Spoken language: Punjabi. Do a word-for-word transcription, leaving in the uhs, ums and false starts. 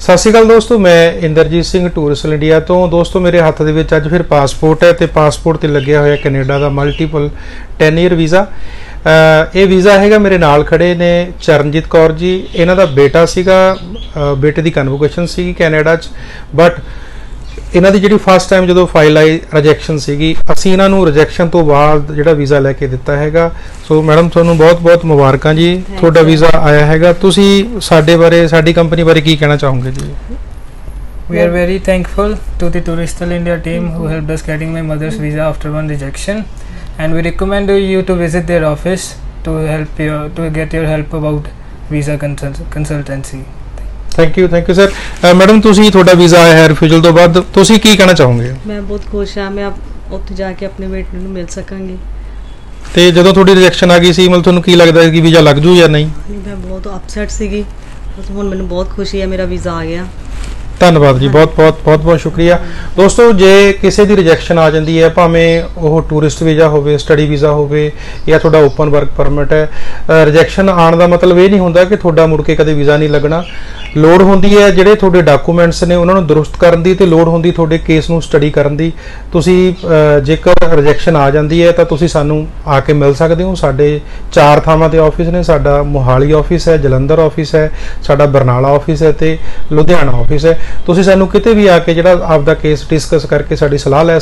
ਸਤਿ ਸ਼੍ਰੀ ਅਕਾਲ ਦੋਸਤੋ, ਮੈਂ ਇੰਦਰਜੀਤ ਸਿੰਘ ਟੂਰਿਸਟ ਇੰਡੀਆ ਤੋਂ। ਦੋਸਤੋ ਮੇਰੇ ਹੱਥ ਦੇ ਵਿੱਚ ਅੱਜ ਫਿਰ ਪਾਸਪੋਰਟ ਹੈ ਤੇ ਪਾਸਪੋਰਟ ਤੇ ਲੱਗਿਆ ਹੋਇਆ ਕੈਨੇਡਾ ਦਾ ਮਲਟੀਪਲ ਟੈਨ ਈਅਰ ਵੀਜ਼ਾ। ਇਹ ਵੀਜ਼ਾ ਹੈਗਾ, ਮੇਰੇ ਨਾਲ ਖੜੇ ਨੇ ਚਰਨਜੀਤ ਕੌਰ ਜੀ। ਇਹਨਾਂ ਦਾ ਬੇਟਾ ਸੀਗਾ, ਬੇਟੇ ਦੀ ਕਨਵੋਕੇਸ਼ਨ ਸੀ ਕੈਨੇਡਾ 'ਚ, ਬਟ ਇਹਨਾਂ ਦੀ ਜਿਹੜੀ ਫਸਟ ਟਾਈਮ ਜਦੋਂ ਫਾਈਲ ਆਈ ਰਿਜੈਕਸ਼ਨ ਸੀਗੀ, ਅਸੀਂ ਇਹਨਾਂ ਨੂੰ ਰਿਜੈਕਸ਼ਨ ਤੋਂ ਬਾਅਦ ਜਿਹੜਾ ਵੀਜ਼ਾ ਲੈ ਕੇ ਦਿੱਤਾ ਹੈਗਾ। ਸੋ ਮੈਡਮ ਤੁਹਾਨੂੰ ਬਹੁਤ-ਬਹੁਤ ਮੁਬਾਰਕਾਂ ਜੀ, ਤੁਹਾਡਾ ਵੀਜ਼ਾ ਆਇਆ ਹੈਗਾ। ਤੁਸੀਂ ਸਾਡੇ ਬਾਰੇ, ਸਾਡੀ ਕੰਪਨੀ ਬਾਰੇ ਕੀ ਕਹਿਣਾ ਚਾਹੋਗੇ ਜੀ? We are very thankful to the Touristal India team who helped us getting my mother's visa after one rejection, and we recommend you to visit their office to help you to get your help about visa consult consultancy. Thank you thank you sir. Madam ਤੁਸੀਂ, ਤੁਹਾਡਾ ਵੀਜ਼ਾ ਆਇਆ ਹੈ ਰਿਫਿਊਜ਼ਲ ਤੋਂ ਬਾਅਦ, ਤੁਸੀਂ ਕੀ ਕਹਿਣਾ ਚਾਹੋਗੇ? ਮੈਂ ਬਹੁਤ ਖੁਸ਼ ਹਾਂ, ਮੈਂ ਉੱਥੇ ਜਾ ਕੇ ਆਪਣੇ ਬੇਟੇ ਨੂੰ ਮਿਲ ਸਕਾਂਗੀ। ਤੇ ਜਦੋਂ ਤੁਹਾਡੀ ਰਿਜੈਕਸ਼ਨ ਆ ਗਈ ਸੀ, ਮਤਲਬ ਤੁਹਾਨੂੰ ਕੀ ਲੱਗਦਾ ਸੀ ਕਿ ਵੀਜ਼ਾ ਲੱਗ ਜੂ ਜਾਂ ਨਹੀਂ? ਮੈਂ ਬਹੁਤ ਅਪਸੈਟ ਸੀਗੀ, ਹੁਣ ਮੈਨੂੰ ਬਹੁਤ ਖੁਸ਼ੀ ਹੈ ਮੇਰਾ ਵੀਜ਼ਾ ਆ ਗਿਆ। ਧੰਨਵਾਦ ਜੀ, ਬਹੁਤ ਬਹੁਤ ਬਹੁਤ ਬਹੁਤ ਸ਼ੁਕਰੀਆ। ਦੋਸਤੋ ਜੇ ਕਿਸੇ ਦੀ ਰਿਜੈਕਸ਼ਨ ਆ ਜਾਂਦੀ ਹੈ, ਭਾਵੇਂ ਉਹ ਟੂਰਿਸਟ ਵੀਜ਼ਾ ਹੋਵੇ, ਸਟੱਡੀ ਵੀਜ਼ਾ ਹੋਵੇ ਜਾਂ ਤੁਹਾਡਾ ਓਪਨ ਵਰਕ ਪਰਮਿਟ ਹੈ, ਰਿਜੈਕਸ਼ਨ ਆਉਣ ਦਾ ਮਤਲਬ ਇਹ ਨਹੀਂ ਹੁੰਦਾ ਕਿ ਤੁਹਾਡਾ ਮੁੜ ਕੇ ਕਦੇ ਵੀਜ਼ਾ ਨਹੀਂ ਲੱਗਣਾ। ਲੋੜ ਹੁੰਦੀ ਹੈ ਜਿਹੜੇ ਤੁਹਾਡੇ ਡਾਕੂਮੈਂਟਸ ਨੇ ਉਹਨਾਂ ਨੂੰ ਦਰੁਸਤ ਕਰਨ ਦੀ, ਤੇ ਲੋੜ ਹੁੰਦੀ ਤੁਹਾਡੇ ਕੇਸ ਨੂੰ ਸਟੱਡੀ ਕਰਨ ਦੀ। ਤੁਸੀਂ ਜੇਕਰ ਰਿਜੈਕਸ਼ਨ ਆ ਜਾਂਦੀ ਹੈ ਤਾਂ ਤੁਸੀਂ ਸਾਨੂੰ ਆ ਕੇ ਮਿਲ ਸਕਦੇ ਹੋ। ਸਾਡੇ ਚਾਰ ਥਾਵਾਂ ਤੇ ਆਫਿਸ ਨੇ। ਸਾਡਾ ਮੋਹਾਲੀ ਆਫਿਸ ਹੈ, ਜਲੰਧਰ ਆਫਿਸ ਹੈ, ਸਾਡਾ ਬਰਨਾਲਾ ਆਫਿਸ ਹੈ ਤੇ ਲੁਧਿਆਣਾ ਆਫਿਸ ਹੈ। ਤੁਸੀਂ ਸਾਨੂੰ ਕਿਤੇ ਵੀ ਆ ਕੇ ਜਿਹੜਾ ਆਪਦਾ ਕੇਸ ਡਿਸਕਸ ਕਰਕੇ ਸਾਡੀ ਸਲਾਹ ਲੈ